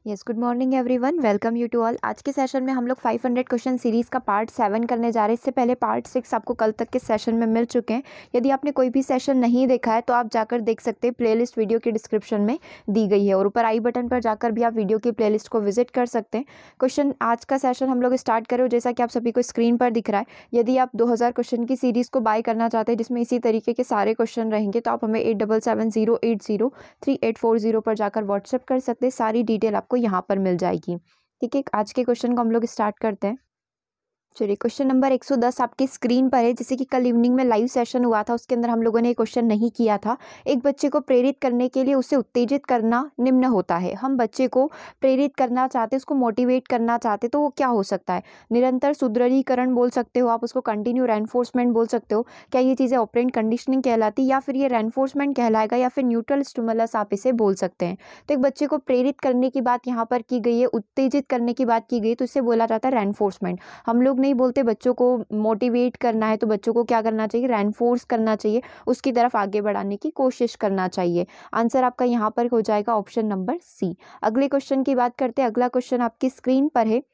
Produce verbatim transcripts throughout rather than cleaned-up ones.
Yes, good morning everyone, welcome you to all. आज के session में हम लोग फाइव हंड्रेड क्वेश्चन सीरीज़ का पार्ट सेवन करने जा रहे हैं। इससे पहले पार्ट सिक्स आपको कल तक के सेशन में मिल चुके हैं। यदि आपने कोई भी सेशन नहीं देखा है तो आप जाकर देख सकते हैं, प्लेलिस्ट वीडियो के डिस्क्रिप्शन में दी गई है और ऊपर आई बटन पर जाकर भी आप वीडियो की प्लेलिस्ट को विजिट कर सकते हैं। क्वेश्चन आज का सेशन हम लोग स्टार्ट करें, जैसा कि आप सभी को स्क्रीन पर दिख रहा है। यदि आप दो हज़ार क्वेश्चन की सीरीज़ को बाय करना चाहते हैं जिसमें इसी तरीके के सारे क्वेश्चन रहेंगे, तो आप हमें eight double seven zero eight zero three eight four zero पर जाकर व्हाट्सएप कर सकते हैं। सारी डिटेल आपको यहाँ पर मिल जाएगी। ठीक है, आज के क्वेश्चन को हम लोग स्टार्ट करते हैं। चलिए, क्वेश्चन नंबर एक सौ दस आपकी स्क्रीन पर है। जैसे कि कल इवनिंग में लाइव सेशन हुआ था, उसके अंदर हम लोगों ने एक क्वेश्चन नहीं किया था। एक बच्चे को प्रेरित करने के लिए उसे उत्तेजित करना निम्न होता है। हम बच्चे को प्रेरित करना चाहते, उसको मोटिवेट करना चाहते, तो वो क्या हो सकता है? निरंतर सुदृढ़ीकरण बोल सकते हो आप, उसको कंटिन्यू रेनफोर्समेंट बोल सकते हो। क्या ये चीज़ें ऑपरेंट कंडीशनिंग कहलाती, या फिर ये रेनफोर्समेंट कहलाएगा, या फिर न्यूट्रल स्टिमुलस आप इसे बोल सकते हैं। तो एक बच्चे को प्रेरित करने की बात यहाँ पर की गई है, उत्तेजित करने की बात की गई, तो इसे बोला जाता है रेनफोर्समेंट। हम लोग नहीं बोलते बच्चों को मोटिवेट करना है, तो बच्चों को क्या करना चाहिए? रेनफोर्स करना चाहिए, उसकी तरफ आगे बढ़ाने की कोशिश करना चाहिए। आंसर आपका यहाँ पर हो जाएगा ऑप्शन नंबर सी। अगले क्वेश्चन की बात करते हैं। अगला क्वेश्चन आपकी स्क्रीन पर है।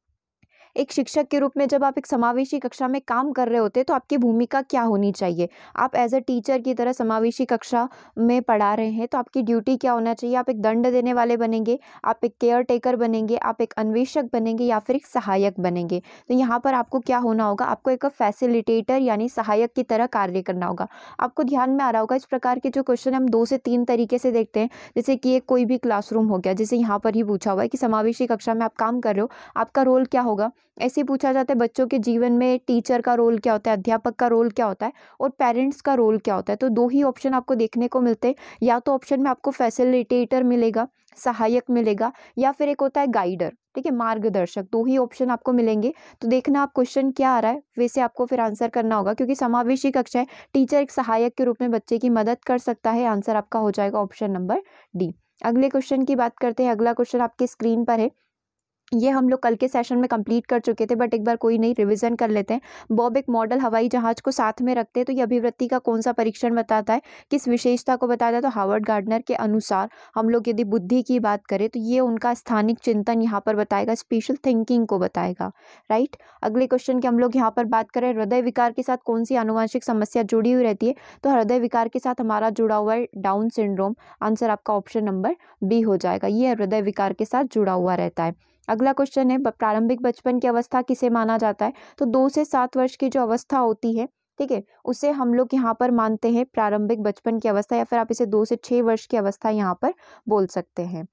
एक शिक्षक के रूप में जब आप एक समावेशी कक्षा में काम कर रहे होते हैं तो आपकी भूमिका क्या होनी चाहिए? आप एज अ टीचर की तरह समावेशी कक्षा में पढ़ा रहे हैं, तो आपकी ड्यूटी क्या होना चाहिए? आप एक दंड देने वाले बनेंगे, आप एक केयर टेकर बनेंगे, आप एक अन्वेषक बनेंगे, या फिर एक सहायक बनेंगे? तो यहाँ पर आपको क्या होना होगा? आपको एक फैसिलिटेटर यानी सहायक की तरह कार्य करना होगा। आपको ध्यान में आ रहा होगा, इस प्रकार के जो क्वेश्चन हम दो से तीन तरीके से देखते हैं। जैसे कि एक कोई भी क्लासरूम हो गया, जैसे यहाँ पर ही पूछा हुआ है कि समावेशी कक्षा में आप काम कर रहे हो, आपका रोल क्या होगा? ऐसे ही पूछा जाता है बच्चों के जीवन में टीचर का रोल क्या होता है, अध्यापक का रोल क्या होता है, और पेरेंट्स का रोल क्या होता है। तो दो ही ऑप्शन आपको देखने को मिलते हैं। या तो ऑप्शन में आपको फैसिलिटेटर मिलेगा, सहायक मिलेगा, या फिर एक होता है गाइडर, ठीक है, मार्गदर्शक। दो ही ऑप्शन आपको मिलेंगे। तो देखना आप क्वेश्चन क्या आ रहा है, वैसे आपको फिर आंसर करना होगा। क्योंकि समावेशी कक्षा है, टीचर एक सहायक के रूप में बच्चे की मदद कर सकता है। आंसर आपका हो जाएगा ऑप्शन नंबर डी। अगले क्वेश्चन की बात करते हैं। अगला क्वेश्चन आपकी स्क्रीन पर है। ये हम लोग कल के सेशन में कंप्लीट कर चुके थे, बट एक बार कोई नहीं, रिवीजन कर लेते हैं। बॉब एक मॉडल हवाई जहाज को साथ में रखते हैं, तो ये अभिवृत्ति का कौन सा परीक्षण बताता है, किस विशेषता को बताता है? तो हार्वर्ड गार्डनर के अनुसार हम लोग यदि बुद्धि की बात करें तो ये उनका स्थानिक चिंतन यहाँ पर बताएगा, स्पेशल थिंकिंग को बताएगा, राइट। अगले क्वेश्चन की हम लोग यहाँ पर बात करें, हृदय विकार के साथ कौन सी आनुवंशिक समस्या जुड़ी हुई रहती है? तो हृदय विकार के साथ हमारा जुड़ा हुआ है डाउन सिंड्रोम। आंसर आपका ऑप्शन नंबर बी हो जाएगा, ये हृदय विकार के साथ जुड़ा हुआ रहता है। अगला क्वेश्चन है, प्रारंभिक बचपन की अवस्था किसे माना जाता है? तो दो से सात वर्ष की जो अवस्था होती है, ठीक है, उसे हम लोग यहाँ पर मानते हैं प्रारंभिक बचपन की अवस्था, या फिर आप इसे दो से छह वर्ष की अवस्था यहाँ पर बोल सकते हैं।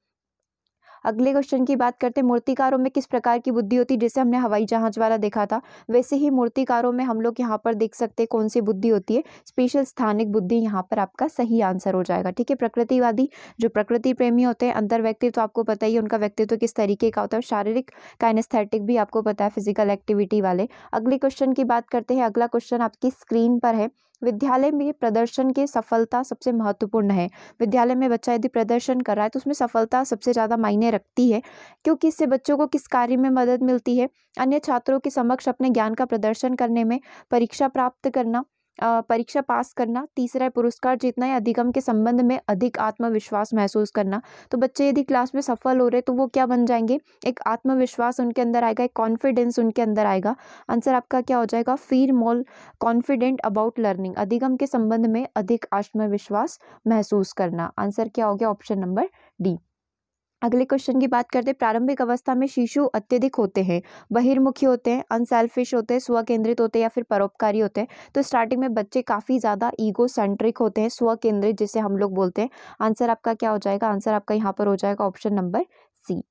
अगले क्वेश्चन की बात करते हैं। मूर्तिकारों में किस प्रकार की बुद्धि होती है? जैसे हमने हवाई जहाज वाला देखा था, वैसे ही मूर्तिकारों में हम लोग यहाँ पर देख सकते हैं कौन सी बुद्धि होती है? स्पेशल स्थानिक बुद्धि यहाँ पर आपका सही आंसर हो जाएगा। ठीक है, प्रकृतिवादी, जो प्रकृति प्रेमी होते हैं, अंतर व्यक्तित्व तो आपको पता ही है उनका व्यक्तित्व किस तरीके का होता है। शारीरिक काइनेस्थेटिक भी आपको पता है, फिजिकल एक्टिविटी वाले। अगले क्वेश्चन की बात करते हैं। अगला क्वेश्चन आपकी स्क्रीन पर है। विद्यालय में प्रदर्शन की सफलता सबसे महत्वपूर्ण है। विद्यालय में बच्चा यदि प्रदर्शन कर रहा है तो उसमें सफलता सबसे ज़्यादा मायने रखती है, क्योंकि इससे बच्चों को किस कार्य में मदद मिलती है? अन्य छात्रों के समक्ष अपने ज्ञान का प्रदर्शन करने में, परीक्षा प्राप्त करना, अ, परीक्षा पास करना, तीसरा है पुरस्कार जीतना, या अधिगम के संबंध में अधिक आत्मविश्वास महसूस करना। तो बच्चे यदि क्लास में सफल हो रहे तो वो क्या बन जाएंगे? एक आत्मविश्वास उनके अंदर आएगा, एक कॉन्फिडेंस उनके अंदर आएगा। आंसर आपका क्या हो जाएगा? Feel more confident about learning, अधिगम के संबंध में अधिक आत्मविश्वास महसूस करना। आंसर क्या हो गया? Option number D. अगले क्वेश्चन की बात करते हैं। प्रारंभिक अवस्था में शिशु अत्यधिक होते हैं, बहिर्मुखी होते हैं, अनसेल्फिश होते हैं, स्व केंद्रित होते हैं, या फिर परोपकारी होते हैं? तो स्टार्टिंग में बच्चे काफ़ी ज़्यादा ईगो सेंट्रिक होते हैं, स्व केंद्रित जिसे हम लोग बोलते हैं। आंसर आपका क्या हो जाएगा? आंसर आपका यहाँ पर हो जाएगा ऑप्शन नंबर सी।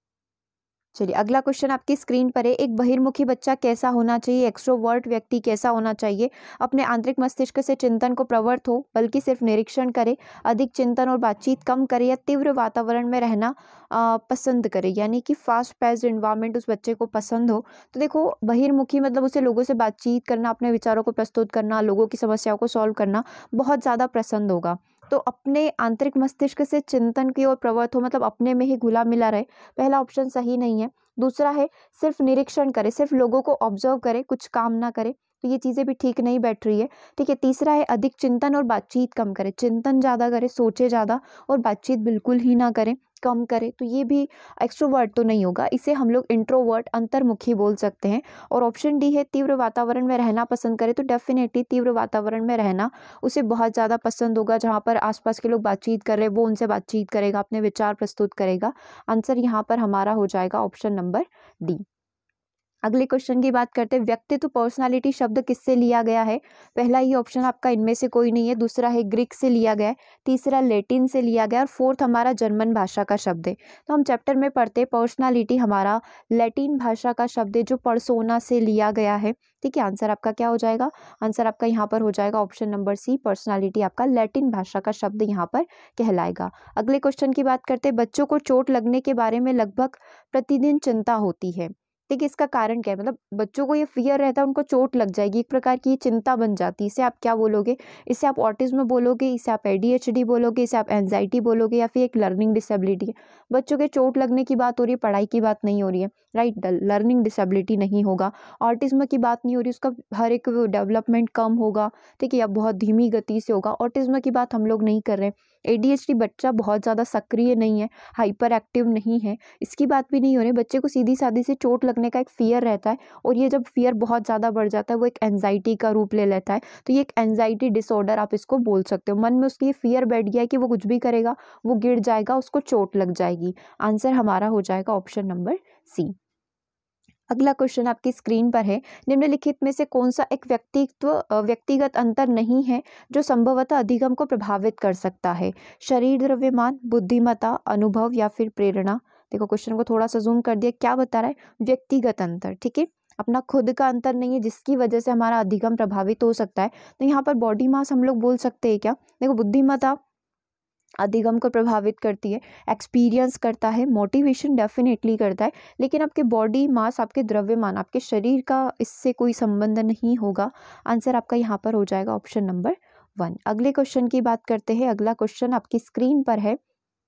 चलिए, अगला क्वेश्चन आपकी स्क्रीन पर है। एक बहिर्मुखी बच्चा कैसा होना चाहिए? एक्सट्रोवर्ट व्यक्ति कैसा होना चाहिए? अपने आंतरिक मस्तिष्क से चिंतन को प्रवृत्त हो, बल्कि सिर्फ निरीक्षण करे, अधिक चिंतन और बातचीत कम करे, या तीव्र वातावरण में रहना आ, पसंद करे, यानी कि फास्ट पेस्ड इन्वायरमेंट उस बच्चे को पसंद हो। तो देखो, बहिर्मुखी मतलब उसे लोगों से बातचीत करना, अपने विचारों को प्रस्तुत करना, लोगों की समस्याओं को सॉल्व करना बहुत ज़्यादा पसंद होगा। तो अपने आंतरिक मस्तिष्क से चिंतन की ओर प्रवृत्त हो, मतलब अपने में ही घुला मिला रहे, पहला ऑप्शन सही नहीं है। दूसरा है सिर्फ निरीक्षण करे, सिर्फ लोगों को ऑब्जर्व करे, कुछ काम ना करे। तो ये चीज़ें भी ठीक नहीं बैठ रही है। ठीक है, तीसरा है अधिक चिंतन और बातचीत कम करें, चिंतन ज़्यादा करें, सोचे ज़्यादा और बातचीत बिल्कुल ही ना करें, कम करें, तो ये भी एक्सट्रोवर्ट तो नहीं होगा, इसे हम लोग इंट्रोवर्ट अंतर्मुखी बोल सकते हैं। और ऑप्शन डी है तीव्र वातावरण में रहना पसंद करें, तो डेफिनेटली तीव्र वातावरण में रहना उसे बहुत ज़्यादा पसंद होगा, जहाँ पर आसपास के लोग बातचीत कर रहे हैं वो उनसे बातचीत करेगा, अपने विचार प्रस्तुत करेगा। आंसर यहाँ पर हमारा हो जाएगा ऑप्शन नंबर डी। अगले क्वेश्चन की बात करते हैं, व्यक्तित्व पर्सनालिटी शब्द किससे लिया गया है? पहला ही ऑप्शन आपका इनमें से कोई नहीं है, दूसरा है ग्रीक से लिया गया है, तीसरा लैटिन से लिया गया और फोर्थ हमारा जर्मन भाषा का शब्द है। तो हम चैप्टर में पढ़ते हैं पर्सनालिटी हमारा लैटिन भाषा का शब्द है जो पर्सोना से लिया गया है। ठीक है, आंसर आपका क्या हो जाएगा? आंसर आपका यहाँ पर हो जाएगा ऑप्शन नंबर सी, पर्सनालिटी आपका लैटिन भाषा का शब्द यहाँ पर कहलाएगा। अगले क्वेश्चन की बात करते हैं, बच्चों को चोट लगने के बारे में लगभग प्रतिदिन चिंता होती है। ठीक है, इसका कारण क्या है? मतलब बच्चों को ये फियर रहता है उनको चोट लग जाएगी, एक प्रकार की चिंता बन जाती है। इसे आप क्या बोलोगे? इसे आप ऑटिज्म बोलोगे, इसे आप एडीएचडी बोलोगे, इसे आप एंजाइटी बोलोगे, या फिर एक लर्निंग डिसेबिलिटी है? बच्चों के चोट लगने की बात हो रही है, पढ़ाई की बात नहीं हो रही है, राइट। लर्निंग डिसेबिलिटी नहीं होगा, ऑटिज्म की बात नहीं हो रही, उसका हर एक डेवलपमेंट कम होगा, ठीक है, या बहुत धीमी गति से होगा। ऑटिज्म की बात हम लोग नहीं कर रहे हैं। एडीएचडी बच्चा बहुत ज़्यादा सक्रिय नहीं है, हाइपर एक्टिव नहीं है, इसकी बात भी नहीं हो रही। बच्चे को सीधी सादी से चोट लगने का एक फियर रहता है, और ये जब फियर बहुत ज़्यादा बढ़ जाता है वो एक एंजाइटी का रूप ले लेता है। तो ये एक एंजाइटी डिसऑर्डर आप इसको बोल सकते हो। मन में उसकी ये फियर बैठ गया है कि वो कुछ भी करेगा, वो गिर जाएगा, उसको चोट लग जाएगी। आंसर हमारा हो जाएगा ऑप्शन नंबर सी। अगला क्वेश्चन आपकी स्क्रीन पर है, निम्नलिखित में से कौन सा एक व्यक्तित्व व्यक्तिगत अंतर नहीं है जो संभवतः अधिगम को प्रभावित कर सकता है? शरीर द्रव्यमान, बुद्धिमत्ता, अनुभव या फिर प्रेरणा? देखो क्वेश्चन को थोड़ा सा जूम कर दिया, क्या बता रहा है? व्यक्तिगत अंतर, ठीक है, अपना खुद का अंतर नहीं है जिसकी वजह से हमारा अधिगम प्रभावित हो सकता है। तो यहाँ पर बॉडी मास हम लोग बोल सकते हैं क्या? देखो बुद्धिमत्ता अधिगम को प्रभावित करती है, एक्सपीरियंस करता है, मोटिवेशन डेफिनेटली करता है, लेकिन आपके बॉडी मास, आपके द्रव्यमान, आपके शरीर का इससे कोई संबंध नहीं होगा। आंसर आपका यहाँ पर हो जाएगा ऑप्शन नंबर वन। अगले क्वेश्चन की बात करते हैं। अगला क्वेश्चन आपकी स्क्रीन पर है,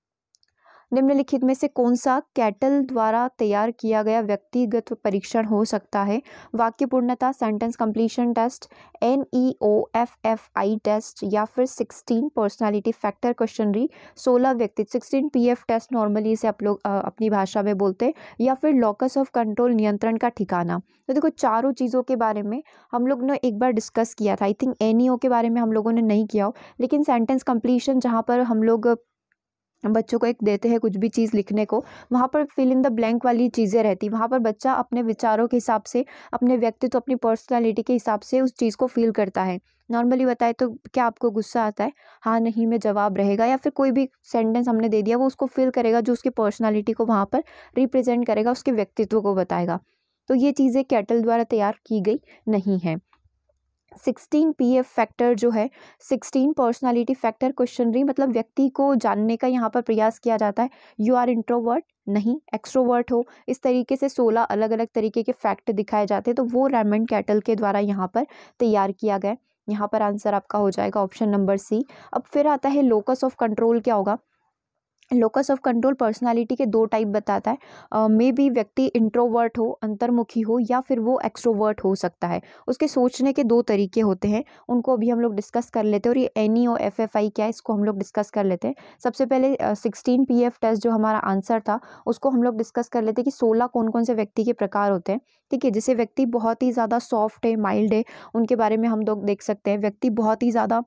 निम्नलिखित में से कौन सा कैटल द्वारा तैयार किया गया व्यक्तिगत परीक्षण हो सकता है? वाक्य पूर्णता, sentence completion test, N E O F F I test, या फिर सिक्सटीन पर्सनालिटी फैक्टर क्वेश्चनरी, सोलह व्यक्ति, sixteen P F test normally इसे आप लोग अपनी भाषा में बोलते हैं, या फिर लॉकस ऑफ कंट्रोल, नियंत्रण का ठिकाना। तो देखो चारों चीज़ों के बारे में हम लोग ने एक बार डिस्कस किया था, आई थिंक एन ई ओ के बारे में हम लोगों ने नहीं किया हो, लेकिन सेंटेंस कंप्लीशन जहाँ पर हम लोग बच्चों को एक देते हैं कुछ भी चीज़ लिखने को, वहाँ पर फिल इन द ब्लैंक वाली चीज़ें रहती, वहाँ पर बच्चा अपने विचारों के हिसाब से, अपने व्यक्तित्व, अपनी पर्सनालिटी के हिसाब से उस चीज़ को फील करता है। नॉर्मली बताए तो क्या आपको गुस्सा आता है? हाँ नहीं में जवाब रहेगा, या फिर कोई भी सेंटेंस हमने दे दिया वो उसको फील करेगा, जो उसकी पर्सनालिटी को वहाँ पर रिप्रेजेंट करेगा, उसके व्यक्तित्व को बताएगा। तो ये चीज़ें कैटल द्वारा तैयार की गई नहीं है। सिक्सटीन पी एफ फैक्टर जो है, सिक्सटीन पर्सनालिटी फैक्टर क्वेश्चनरी, मतलब व्यक्ति को जानने का यहाँ पर प्रयास किया जाता है। यू आर इंट्रोवर्ट, नहीं एक्सट्रोवर्ट हो, इस तरीके से सोलह अलग अलग तरीके के फैक्ट दिखाए जाते हैं। तो वो रेमंड कैटल के द्वारा यहाँ पर तैयार किया गया। यहाँ पर आंसर आपका हो जाएगा ऑप्शन नंबर सी। अब फिर आता है लोकस ऑफ कंट्रोल। क्या होगा? लोकस ऑफ कंट्रोल पर्सनालिटी के दो टाइप बताता है। मे बी व्यक्ति इंट्रोवर्ट हो, अंतर्मुखी हो, या फिर वो एक्सट्रोवर्ट हो सकता है। उसके सोचने के दो तरीके होते हैं, उनको अभी हम लोग डिस्कस कर लेते हैं। और ये N E O F F I क्या है, इसको हम लोग डिस्कस कर लेते हैं। सबसे पहले सिक्सटीन पी एफ टेस्ट जो हमारा आंसर था उसको हम लोग डिस्कस कर लेते हैं कि सोलह कौन कौन से व्यक्ति के प्रकार होते हैं। ठीक है, जैसे व्यक्ति बहुत ही ज़्यादा सॉफ्ट है, माइल्ड है, उनके बारे में हम लोग देख सकते हैं। व्यक्ति बहुत ही ज़्यादा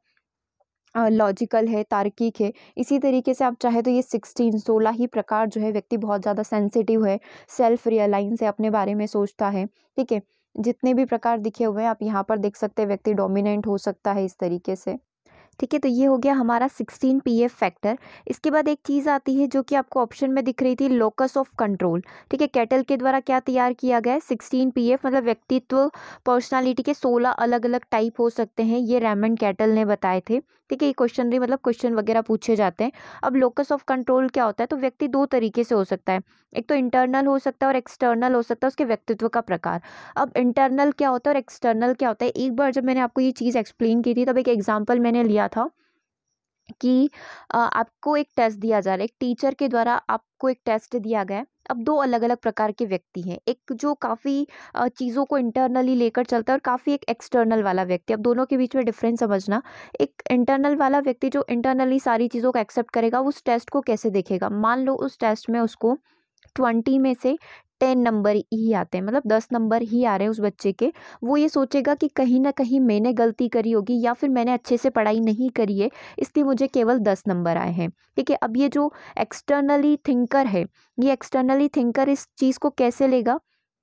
लॉजिकल है, तार्किक है। इसी तरीके से आप चाहे तो ये सिक्सटीन सोलह ही प्रकार जो है, व्यक्ति बहुत ज़्यादा सेंसिटिव है, सेल्फ रियलाइंस है, अपने बारे में सोचता है। ठीक है, जितने भी प्रकार दिखे हुए हैं आप यहाँ पर देख सकते हैं। व्यक्ति डोमिनेंट हो सकता है इस तरीके से। ठीक है, तो ये हो गया हमारा सिक्सटीन पी एफ फैक्टर। इसके बाद एक चीज़ आती है जो कि आपको ऑप्शन में दिख रही थी, लोकस ऑफ कंट्रोल। ठीक है, कैटल के द्वारा क्या तैयार किया गया है? सिक्सटीन पी एफ, मतलब व्यक्तित्व पर्सनालिटी के सोलह अलग अलग टाइप हो सकते हैं, ये रेमंड कैटल ने बताए थे। ठीक है, ये क्वेश्चन भी मतलब क्वेश्चन वगैरह पूछे जाते हैं। अब लोकस ऑफ कंट्रोल क्या होता है? तो व्यक्ति दो तरीके से हो सकता है, एक तो इंटरनल हो सकता है और एक्सटर्नल हो सकता है, उसके व्यक्तित्व का प्रकार। अब इंटरनल क्या होता है और एक्सटर्नल क्या होता है? एक बार जब मैंने आपको ये चीज़ एक्सप्लेन की थी तब एक एग्जाम्पल मैंने लिया था कि अ, आपको एक टेस्ट दिया जा रहा है, एक टीचर के द्वारा आपको एक टेस्ट दिया गया है। अब दो अलग अलग प्रकार के व्यक्ति हैं, एक जो काफ़ी चीज़ों को इंटरनली लेकर चलता है और काफ़ी एक एक्सटर्नल वाला व्यक्ति। अब दोनों के बीच में डिफरेंस समझना। एक इंटरनल वाला व्यक्ति जो इंटरनली सारी चीज़ों को एक्सेप्ट करेगा, उस टेस्ट को कैसे देखेगा। मान लो उस टेस्ट में उसको ट्वेंटी में से टेन नंबर ही आते हैं, मतलब दस नंबर ही आ रहे हैं उस बच्चे के। वो ये सोचेगा कि कहीं ना कहीं मैंने गलती करी होगी या फिर मैंने अच्छे से पढ़ाई नहीं करी है, इसलिए मुझे केवल दस नंबर आए हैं। ठीक है, अब ये जो एक्सटर्नली थिंकर है, ये एक्सटर्नली थिंकर इस चीज़ को कैसे लेगा।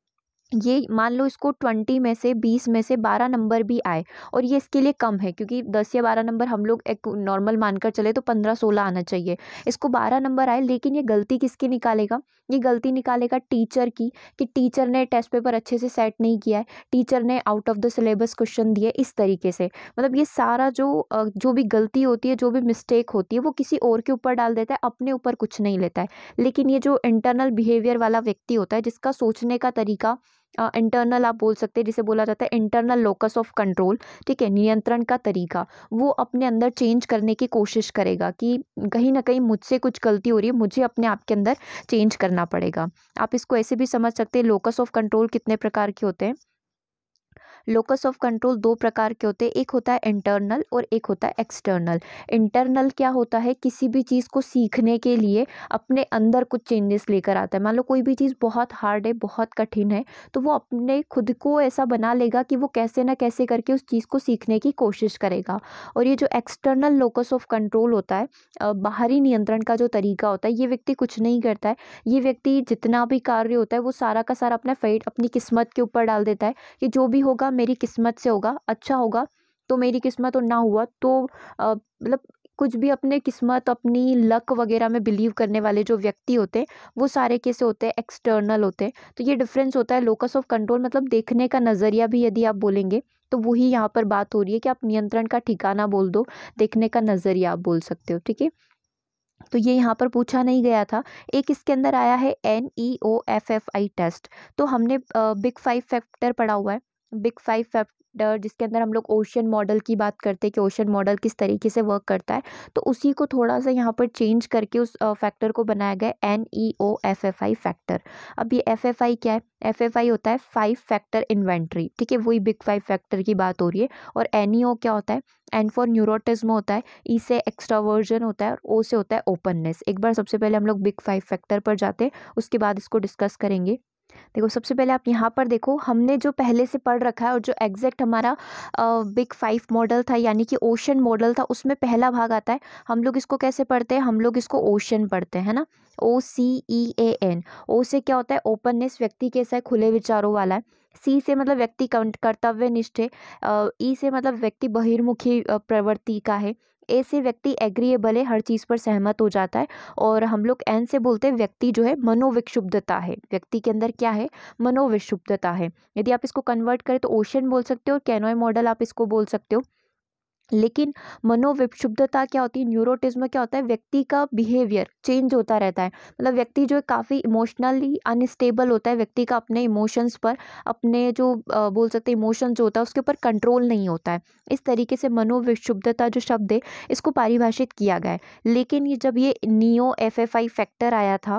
ये मान लो इसको ट्वेंटी में से बीस में से बारह नंबर भी आए और ये इसके लिए कम है, क्योंकि दस या बारह नंबर हम लोग एक नॉर्मल मानकर चले तो पंद्रह सोलह आना चाहिए। इसको बारह नंबर आए, लेकिन ये गलती किसकी निकालेगा। ये गलती निकालेगा टीचर की, कि टीचर ने टेस्ट पेपर अच्छे से सेट नहीं किया है, टीचर ने out of the syllabus question दिए, इस तरीके से। मतलब ये सारा जो अ, जो भी गलती होती है, जो भी मिस्टेक होती है, वो किसी और के ऊपर डाल देता है, अपने ऊपर कुछ नहीं लेता है। लेकिन ये जो इंटरनल बिहेवियर वाला व्यक्ति होता है, जिसका सोचने का तरीका इंटरनल आप बोल सकते हैं, जिसे बोला जाता है इंटरनल लोकस ऑफ कंट्रोल। ठीक है, नियंत्रण का तरीका वो अपने अंदर चेंज करने की कोशिश करेगा कि कहीं ना कहीं मुझसे कुछ गलती हो रही है, मुझे अपने आप के अंदर चेंज करना पड़ेगा। आप इसको ऐसे भी समझ सकते हैं, लोकस ऑफ कंट्रोल कितने प्रकार के होते हैं। लोकस ऑफ कंट्रोल दो प्रकार के होते हैं, एक होता है इंटरनल और एक होता है एक्सटर्नल। इंटरनल क्या होता है, किसी भी चीज़ को सीखने के लिए अपने अंदर कुछ चेंजेस लेकर आता है। मान लो कोई भी चीज़ बहुत हार्ड है, बहुत कठिन है, तो वो अपने खुद को ऐसा बना लेगा कि वो कैसे ना कैसे करके उस चीज़ को सीखने की कोशिश करेगा। और ये जो एक्सटर्नल लोकस ऑफ कंट्रोल होता है, अ, बाहरी नियंत्रण का जो तरीका होता है, ये व्यक्ति कुछ नहीं करता है। ये व्यक्ति जितना भी कार्य होता है वो सारा का सारा अपना फेट अपनी किस्मत के ऊपर डाल देता है, कि जो भी होगा मेरी किस्मत से होगा, अच्छा होगा तो मेरी किस्मत और ना हुआ तो अ, मतलब कुछ भी अपने किस्मत अपनी लक वगैरह में बिलीव करने वाले जो व्यक्ति होते हैं, वो सारे कैसे होते हैं, एक्सटर्नल होते हैं। तो ये डिफरेंस होता है। लोकस ऑफ कंट्रोल मतलब देखने का नज़रिया भी यदि आप बोलेंगे तो वही यहाँ पर बात हो रही है कि आप नियंत्रण का ठिकाना बोल दो, देखने का नज़रिया आप बोल सकते हो। ठीक है, तो ये यहाँ पर पूछा नहीं गया था। एक इसके अंदर आया है N E O F F I test. तो हमने बिग फाइव फैक्टर पढ़ा हुआ है, बिग फाइव फैक्टर जिसके अंदर हम लोग ओशन मॉडल की बात करते हैं कि ओशन मॉडल किस तरीके से वर्क करता है। तो उसी को थोड़ा सा यहाँ पर चेंज करके उस फैक्टर को बनाया गया N E O F F I factor. अब ये एफ एफ आई क्या है, एफ एफ आई होता है फाइव फैक्टर इन्वेंट्री। ठीक है, वही बिग फाइव फैक्टर की बात हो रही है। और एन ई ओ क्या होता है, एन फॉर न्यूरोटिज्म होता है, ई से एक्स्ट्रावर्जन होता है और ओ से होता है ओपननेस। एक बार सबसे पहले हम लोग बिग फाइव फैक्टर पर जाते हैं, उसके बाद इसको डिस्कस करेंगे। देखो सबसे पहले आप यहाँ पर देखो, हमने जो पहले से पढ़ रखा है और जो एग्जैक्ट हमारा बिग फाइव मॉडल था यानी कि ओशन मॉडल था, उसमें पहला भाग आता है। हम लोग इसको कैसे पढ़ते हैं, हम लोग इसको ओशन पढ़ते हैं, है ना, ओ सी ई ए एन। ओ से क्या होता है, ओपननेस, व्यक्ति कैसा है, खुले विचारों वाला है। सी से मतलब व्यक्ति कर्तव्यनिष्ठ है। ई से मतलब व्यक्ति बहिर्मुखी अ, प्रवृत्ति का है। ए से व्यक्ति एग्रीएबल है, हर चीज़ पर सहमत हो जाता है। और हम लोग एन से बोलते हैं व्यक्ति जो है मनोविक्षुब्धता है, व्यक्ति के अंदर क्या है, मनोविक्षुब्धता है। यदि आप इसको कन्वर्ट करें तो ओशन बोल सकते हो, कैनोय मॉडल आप इसको बोल सकते हो। लेकिन मनोविक्षुब्धता क्या होती है, न्यूरोटिज्म क्या होता है, व्यक्ति का बिहेवियर चेंज होता रहता है। मतलब व्यक्ति जो है काफ़ी इमोशनली अनस्टेबल होता है, व्यक्ति का अपने इमोशंस पर, अपने जो अ, बोल सकते हैं इमोशन जो होता है उसके ऊपर कंट्रोल नहीं होता है। इस तरीके से मनोविक्षुब्धता जो शब्द है इसको परिभाषित किया गया है। लेकिन ये जब ये NEO F F I factor आया था,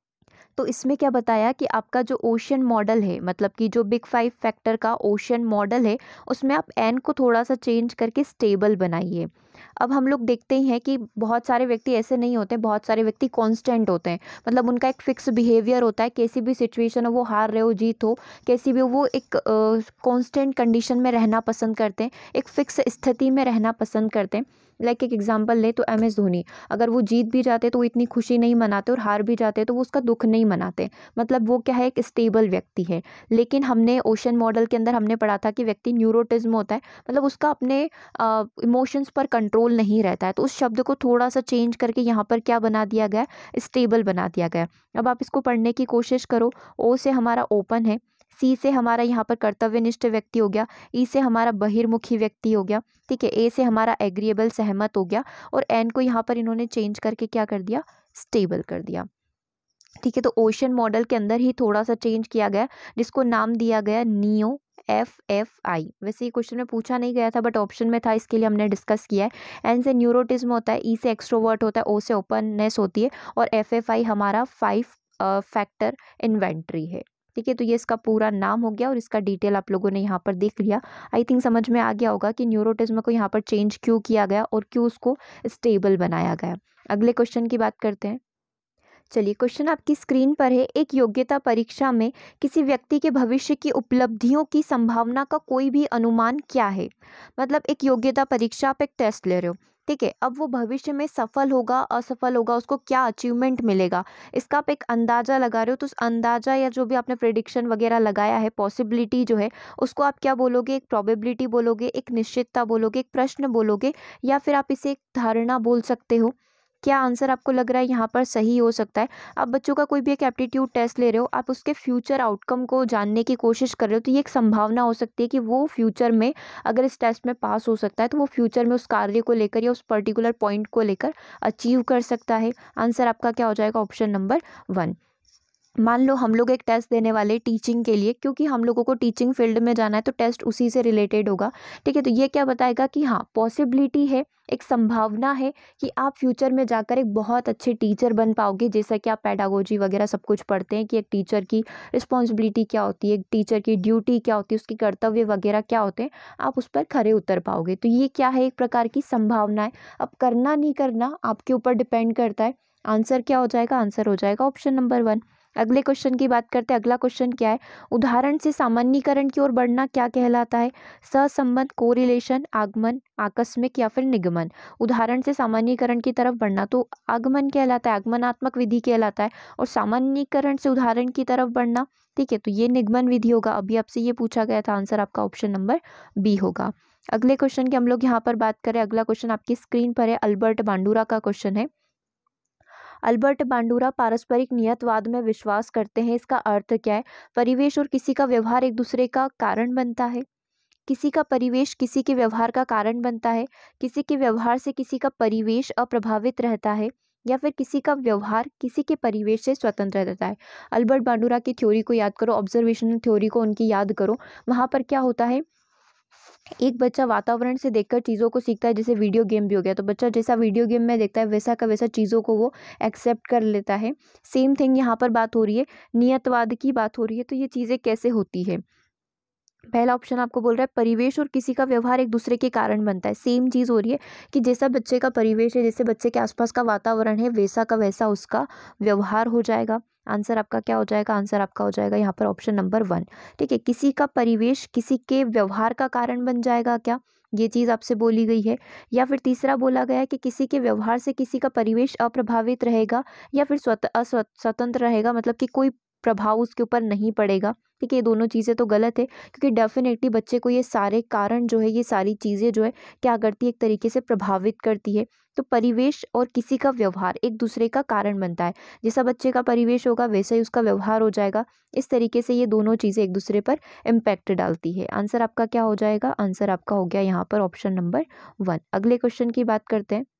तो इसमें क्या बताया कि आपका जो ओशन मॉडल है, मतलब कि जो बिग फाइव फैक्टर का ओशन मॉडल है, उसमें आप एन को थोड़ा सा चेंज करके स्टेबल बनाइए। अब हम लोग देखते ही हैं कि बहुत सारे व्यक्ति ऐसे नहीं होते, बहुत सारे व्यक्ति कांस्टेंट होते हैं। मतलब उनका एक फिक्स बिहेवियर होता है, कैसी भी सिचुएशन हो, वो हार रहे हो जीत हो, कैसी भी हो, वो एक कांस्टेंट कंडीशन में रहना पसंद करते हैं, एक फिक्स स्थिति में रहना पसंद करते हैं। लाइक एक एग्जांपल ले तो एम एस धोनी, अगर वो जीत भी जाते तो वो इतनी खुशी नहीं मनाते और हार भी जाते तो वो उसका दुख नहीं मनाते। मतलब वो क्या है, एक स्टेबल व्यक्ति है। लेकिन हमने ओशन मॉडल के अंदर हमने पढ़ा था कि व्यक्ति न्यूरोटिज्म होता है, मतलब उसका अपने इमोशंस पर कंट्रोल नहीं रहता है। तो उस शब्द को थोड़ा सा चेंज करके यहाँ पर क्या बना दिया गया, स्टेबल बना दिया गया। अब आप इसको पढ़ने की कोशिश करो। ओ से हमारा ओपन है, सी से हमारा यहाँ पर कर्तव्यनिष्ठ व्यक्ति हो गया, ई से हमारा बहिर्मुखी व्यक्ति हो गया, ठीक है, ए से हमारा एग्रीएबल सहमत हो गया, और एन को यहाँ पर इन्होंने चेंज करके क्या कर दिया, स्टेबल कर दिया। ठीक है, तो ओशन मॉडल के अंदर ही थोड़ा सा चेंज किया गया, जिसको नाम दिया गया नियो एफ एफ आई। वैसे ये क्वेश्चन में पूछा नहीं गया था बट ऑप्शन में था, इसके लिए हमने डिस्कस किया है। एन से न्यूरोटिज्म होता है, ई से एक्सट्रोवर्ट होता है, ओ से ओपननेस होती है और एफ एफ आई हमारा फाइव फैक्टर इन्वेंट्री है। ठीक है, तो ये इसका पूरा नाम हो गया और इसका डिटेल आप लोगों ने यहाँ पर देख लिया। आई थिंक समझ में आ गया होगा कि न्यूरोटिज्म को यहाँ पर चेंज क्यों किया गया और क्यों उसको स्टेबल बनाया गया। अगले क्वेश्चन की बात करते हैं। चलिए, क्वेश्चन आपकी स्क्रीन पर है। एक योग्यता परीक्षा में किसी व्यक्ति के भविष्य की उपलब्धियों की संभावना का कोई भी अनुमान क्या है। मतलब एक योग्यता परीक्षा, आप एक टेस्ट ले रहे हो, ठीक है, अब वो भविष्य में सफल होगा असफल होगा, उसको क्या अचीवमेंट मिलेगा, इसका आप एक अंदाजा लगा रहे हो। तो उस अंदाजा या जो भी आपने प्रेडिक्शन वगैरह लगाया है, पॉसिबिलिटी जो है, उसको आप क्या बोलोगे, एक प्रोबेबिलिटी बोलोगे, एक निश्चितता बोलोगे, एक प्रश्न बोलोगे, या फिर आप इसे एक धारणा बोल सकते हो। क्या आंसर आपको लग रहा है यहाँ पर सही हो सकता है। आप बच्चों का कोई भी एक एप्टीट्यूड टेस्ट ले रहे हो, आप उसके फ्यूचर आउटकम को जानने की कोशिश कर रहे हो, तो ये एक संभावना हो सकती है कि वो फ्यूचर में अगर इस टेस्ट में पास हो सकता है तो वो फ्यूचर में उस कार्य को लेकर या उस पर्टिकुलर पॉइंट को लेकर अचीव कर सकता है। आंसर आपका क्या हो जाएगा, ऑप्शन नंबर वन। मान लो हम लोग एक टेस्ट देने वाले टीचिंग के लिए, क्योंकि हम लोगों को टीचिंग फील्ड में जाना है तो टेस्ट उसी से रिलेटेड होगा। ठीक है, तो ये क्या बताएगा कि हाँ, पॉसिबिलिटी है, एक संभावना है कि आप फ्यूचर में जाकर एक बहुत अच्छे टीचर बन पाओगे। जैसा कि आप पेडागोजी वगैरह सब कुछ पढ़ते हैं कि एक टीचर की रिस्पॉन्सिबिलिटी क्या होती है, एक टीचर की ड्यूटी क्या होती है, उसके कर्तव्य वगैरह क्या होते हैं, आप उस पर खरे उतर पाओगे। तो ये क्या है, एक प्रकार की संभावना है। अब करना नहीं करना आपके ऊपर डिपेंड करता है। आंसर क्या हो जाएगा, आंसर हो जाएगा ऑप्शन नंबर वन। अगले क्वेश्चन की बात करते हैं। अगला क्वेश्चन क्या है, उदाहरण से सामान्यीकरण की ओर बढ़ना क्या कहलाता है। सहसंबंध, कोरिलेशन, आगमन, आकस्मिक या फिर निगमन। उदाहरण से सामान्यीकरण की तरफ बढ़ना तो आगमन कहलाता है, आगमनात्मक विधि कहलाता है, और सामान्यीकरण से उदाहरण की तरफ बढ़ना, ठीक है, तो ये निगमन विधि होगा। अभी आपसे ये पूछा गया था, आंसर आपका ऑप्शन नंबर बी होगा। अगले क्वेश्चन की हम लोग यहाँ पर बात करें। अगला क्वेश्चन आपकी स्क्रीन पर है, अल्बर्ट बांडुरा का क्वेश्चन है। अल्बर्ट बांडुरा पारस्परिक नियतवाद में विश्वास करते हैं। इसका अर्थ क्या है। परिवेश और किसी का व्यवहार एक दूसरे का कारण बनता है। किसी का परिवेश किसी के व्यवहार का कारण बनता है। किसी के व्यवहार से किसी का परिवेश अप्रभावित रहता है, या फिर किसी का व्यवहार किसी के परिवेश से स्वतंत्र रहता है। अल्बर्ट बांडुरा की थ्योरी को याद करो, ऑब्जर्वेशनल थ्योरी को उनकी याद करो। वहाँ पर क्या होता है, एक बच्चा वातावरण से देखकर चीज़ों को सीखता है। जैसे वीडियो गेम भी हो गया, तो बच्चा जैसा वीडियो गेम में देखता है वैसा का वैसा चीज़ों को वो एक्सेप्ट कर लेता है। सेम थिंग यहाँ पर बात हो रही है, नियतवाद की बात हो रही है। तो ये चीज़ें कैसे होती है। पहला ऑप्शन आपको बोल रहा है परिवेश और किसी का व्यवहार एक दूसरे के कारण बनता है। सेम चीज़ हो रही है कि जैसा बच्चे का परिवेश है, जैसे बच्चे के आसपास का वातावरण है, वैसा का वैसा उसका व्यवहार हो जाएगा। आंसर आपका क्या हो जाएगा, आंसर आपका हो जाएगा यहाँ पर ऑप्शन नंबर वन। ठीक है, किसी का परिवेश किसी के व्यवहार का कारण बन जाएगा क्या, ये चीज़ आपसे बोली गई है। या फिर तीसरा बोला गया है कि किसी के व्यवहार से किसी का परिवेश अप्रभावित रहेगा या फिर स्वत स्वतंत्र रहेगा, मतलब कि कोई प्रभाव उसके ऊपर नहीं पड़ेगा। ठीक है, ये दोनों चीज़ें तो गलत है, क्योंकि डेफिनेटली बच्चे को ये सारे कारण जो है, ये सारी चीज़ें जो है क्या करती है, एक तरीके से प्रभावित करती है। तो परिवेश और किसी का व्यवहार एक दूसरे का कारण बनता है। जैसा बच्चे का परिवेश होगा वैसा ही उसका व्यवहार हो जाएगा। इस तरीके से ये दोनों चीज़ें एक दूसरे पर इम्पैक्ट डालती है। आंसर आपका क्या हो जाएगा, आंसर आपका हो गया यहाँ पर ऑप्शन नंबर वन। अगले क्वेश्चन की बात करते हैं।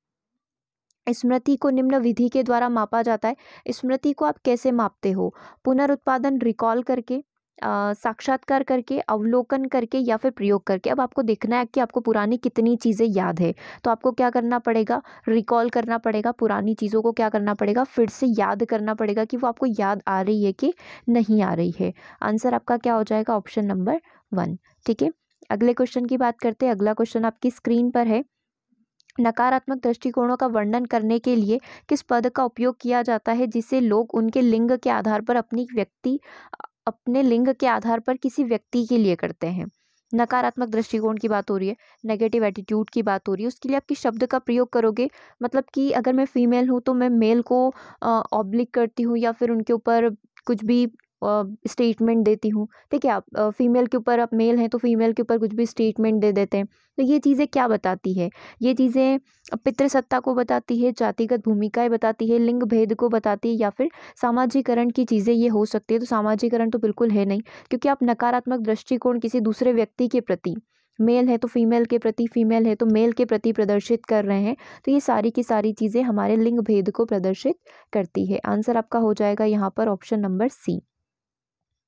स्मृति को निम्न विधि के द्वारा मापा जाता है। स्मृति को आप कैसे मापते हो। पुनरुत्पादन, रिकॉल करके, अ, साक्षात्कार करके, अवलोकन करके, या फिर प्रयोग करके। अब आपको देखना है कि आपको पुरानी कितनी चीज़ें याद है, तो आपको क्या करना पड़ेगा, रिकॉल करना पड़ेगा। पुरानी चीज़ों को क्या करना पड़ेगा, फिर से याद करना पड़ेगा कि वो आपको याद आ रही है कि नहीं आ रही है। आंसर आपका क्या हो जाएगा, ऑप्शन नंबर वन। ठीक है, अगले क्वेश्चन की बात करते हैं। अगला क्वेश्चन आपकी स्क्रीन पर है। नकारात्मक दृष्टिकोणों का वर्णन करने के लिए किस पद का उपयोग किया जाता है, जिसे लोग उनके लिंग के आधार पर अपनी व्यक्ति अपने लिंग के आधार पर किसी व्यक्ति के लिए करते हैं। नकारात्मक दृष्टिकोण की बात हो रही है, नेगेटिव एटीट्यूड की बात हो रही है, उसके लिए आप किस शब्द का प्रयोग करोगे। मतलब कि अगर मैं फीमेल हूँ तो मैं मेल को ऑब्लिक करती हूँ, या फिर उनके ऊपर कुछ भी स्टेटमेंट देती हूँ। ठीक है, आप फीमेल के ऊपर, आप मेल हैं तो फीमेल के ऊपर कुछ भी स्टेटमेंट दे देते हैं। तो ये चीज़ें क्या बताती है, ये चीज़ें पितृसत्ता को बताती है, जातिगत भूमिकाएं बताती है, लिंग भेद को बताती है, या फिर सामाजिकरण की चीज़ें ये हो सकती है। तो सामाजिकरण तो बिल्कुल है नहीं, क्योंकि आप नकारात्मक दृष्टिकोण किसी दूसरे व्यक्ति के प्रति, मेल है तो फीमेल के प्रति, फीमेल है तो मेल के प्रति प्रदर्शित कर रहे हैं। तो ये सारी की सारी चीज़ें हमारे लिंग भेद को प्रदर्शित करती है। आंसर आपका हो जाएगा यहाँ पर ऑप्शन नंबर सी।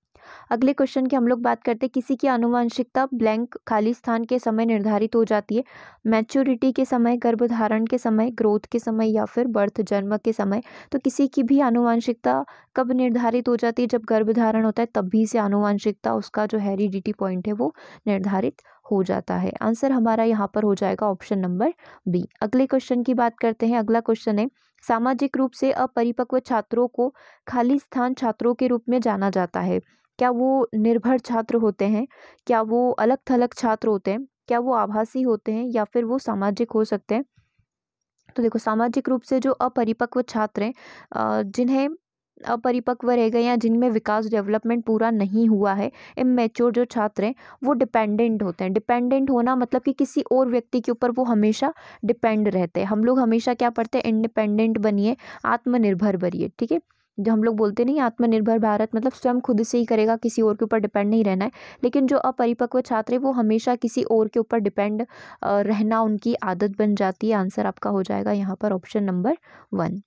अगले क्वेश्चन की हम लोग बात करते हैं, किसी की आनुवंशिकता ब्लैंक खाली स्थान के समय निर्धारित हो जाती है, मैच्योरिटी के समय, गर्भधारण के समय, ग्रोथ के समय या फिर बर्थ जन्म के समय। तो किसी की भी आनुवंशिकता कब निर्धारित हो जाती है? जब गर्भधारण होता है तभी से आनुवंशिकता, उसका जो हेरिडिटी पॉइंट है वो निर्धारित हो जाता है। आंसर हमारा यहाँ पर हो जाएगा ऑप्शन नंबर बी। अगले क्वेश्चन की बात करते हैं। अगला क्वेश्चन है, सामाजिक रूप से अपरिपक्व छात्रों को खाली स्थान छात्रों के रूप में जाना जाता है। क्या वो निर्भर छात्र होते हैं, क्या वो अलग थलग छात्र होते हैं, क्या वो आभासी होते हैं या फिर वो सामाजिक हो सकते हैं? तो देखो, सामाजिक रूप से जो अपरिपक्व छात्र हैं, अ, जिन्हें अपरिपक्व रह गए या जिनमें विकास डेवलपमेंट पूरा नहीं हुआ है, इमैच्योर जो छात्र हैं वो डिपेंडेंट होते हैं। डिपेंडेंट होना मतलब कि किसी और व्यक्ति के ऊपर वो हमेशा डिपेंड रहते हैं। हम लोग हमेशा क्या पढ़ते हैं? इंडिपेंडेंट बनिए, आत्मनिर्भर बनिए, ठीक है। जो हम लोग बोलते नहीं, आत्मनिर्भर भारत मतलब स्वयं खुद से ही करेगा, किसी और के ऊपर डिपेंड नहीं रहना है। लेकिन जो अपरिपक्व छात्र है वो हमेशा किसी और के ऊपर डिपेंड रहना उनकी आदत बन जाती है। आंसर आपका हो जाएगा यहाँ पर ऑप्शन नंबर वन।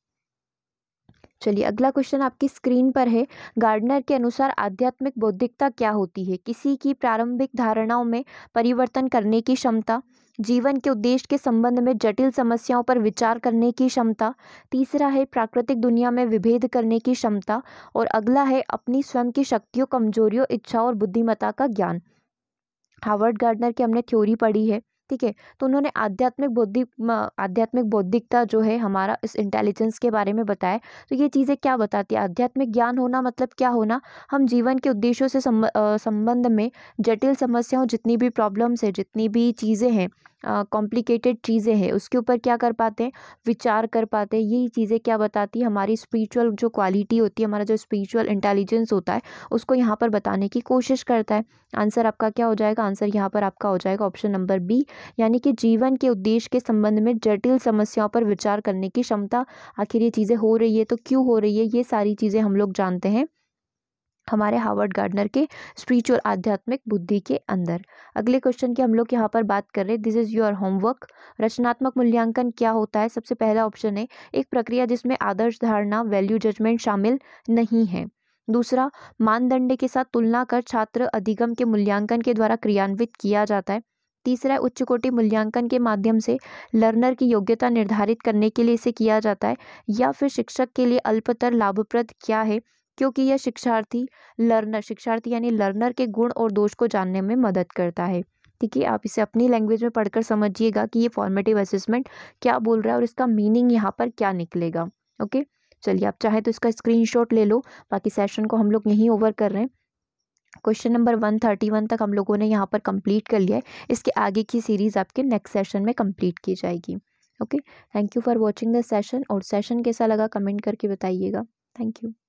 चलिए, अगला क्वेश्चन आपकी स्क्रीन पर है। गार्डनर के अनुसार आध्यात्मिक बौद्धिकता क्या होती है? किसी की प्रारंभिक धारणाओं में परिवर्तन करने की क्षमता, जीवन के उद्देश्य के संबंध में जटिल समस्याओं पर विचार करने की क्षमता, तीसरा है प्राकृतिक दुनिया में विभेद करने की क्षमता, और अगला है अपनी स्वयं की शक्तियों, कमजोरियों, इच्छाओं और बुद्धिमत्ता का ज्ञान। हार्वर्ड गार्डनर की हमने थ्योरी पढ़ी है, ठीक है। तो उन्होंने आध्यात्मिक बौद्धिक आध्यात्मिक बौद्धिकता जो है हमारा इस इंटेलिजेंस के बारे में बताया। तो ये चीज़ें क्या बताती है? आध्यात्मिक ज्ञान होना मतलब क्या होना? हम जीवन के उद्देश्यों से संब, अ, संबंध में जटिल समस्याओं, जितनी भी प्रॉब्लम्स है, जितनी भी चीज़ें हैं, कॉम्प्लिकेटेड चीज़ें हैं, उसके ऊपर क्या कर पाते हैं? विचार कर पाते हैं। यही चीज़ें क्या बताती है? हमारी स्पिरिचुअल जो क्वालिटी होती है, हमारा जो स्पिरिचुअल इंटेलिजेंस होता है, उसको यहाँ पर बताने की कोशिश करता है। आंसर आपका क्या हो जाएगा? आंसर यहाँ पर आपका हो जाएगा ऑप्शन नंबर बी, यानी कि जीवन के उद्देश्य के संबंध में जटिल समस्याओं पर विचार करने की क्षमता। आखिर ये चीज़ें हो रही है तो क्यों हो रही है, ये सारी चीज़ें हम लोग जानते हैं हमारे हार्वर्ड गार्डनर के स्पिरिचुअल आध्यात्मिक बुद्धि के अंदर। अगले क्वेश्चन की हम लोग यहाँ पर बात कर रहे हैं। This is your homework. रचनात्मक मूल्यांकन क्या होता है? सबसे पहला ऑप्शन है एक प्रक्रिया जिसमें आदर्श धारणा, वैल्यू जजमेंट शामिल नहीं है। दूसरा, मानदंड के साथ तुलना कर छात्र अधिगम के मूल्यांकन के द्वारा क्रियान्वित किया जाता है। तीसरा है उच्च कोटि मूल्यांकन के माध्यम से लर्नर की योग्यता निर्धारित करने के लिए इसे किया जाता है। या फिर शिक्षक के लिए अल्पतर लाभप्रद क्या है, क्योंकि यह शिक्षार्थी लर्नर शिक्षार्थी यानी लर्नर के गुण और दोष को जानने में मदद करता है। ठीक है, आप इसे अपनी लैंग्वेज में पढ़कर समझिएगा कि ये फॉर्मेटिव असेसमेंट क्या बोल रहा है और इसका मीनिंग यहाँ पर क्या निकलेगा। ओके, चलिए, आप चाहे तो इसका स्क्रीनशॉट ले लो। बाकी सेशन को हम लोग यहीं ओवर कर रहे हैं। Question number one thirty one तक हम लोगों ने यहाँ पर कंप्लीट कर लिया है। इसके आगे की सीरीज आपके नेक्स्ट सेशन में कंप्लीट की जाएगी। Okay, thank you for watching the session. और सेशन कैसा लगा कमेंट करके बताइएगा। Thank you.